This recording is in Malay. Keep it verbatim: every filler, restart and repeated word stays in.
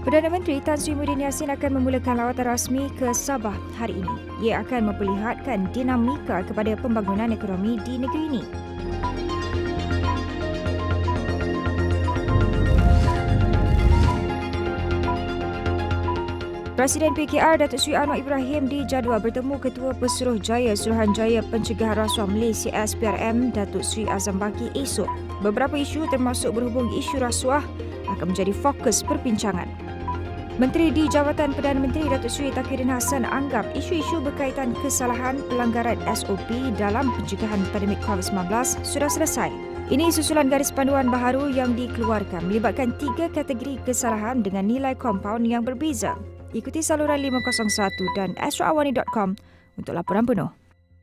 Perdana Menteri Tan Sri Muhyiddin Yassin akan memulakan lawatan rasmi ke Sabah hari ini. Ia akan memperlihatkan dinamika kepada pembangunan ekonomi di negeri ini. Presiden P K R Datuk Seri Anwar Ibrahim dijadual bertemu Ketua Pesuruhjaya Suruhanjaya Pencegahan Rasuah Malaysia S P R M Datuk Seri Azam Baki esok. Beberapa isu termasuk berhubung isu rasuah akan menjadi fokus perbincangan. Menteri di Jabatan Perdana Menteri Datuk Seri Takiuddin Hassan anggap isu-isu berkaitan kesalahan pelanggaran S O P dalam pencegahan pandemik COVID sembilan belas sudah selesai. Ini susulan garis panduan baharu yang dikeluarkan melibatkan tiga kategori kesalahan dengan nilai kompaun yang berbeza. Ikuti saluran lima kosong satu dan astro awani dot com untuk laporan penuh.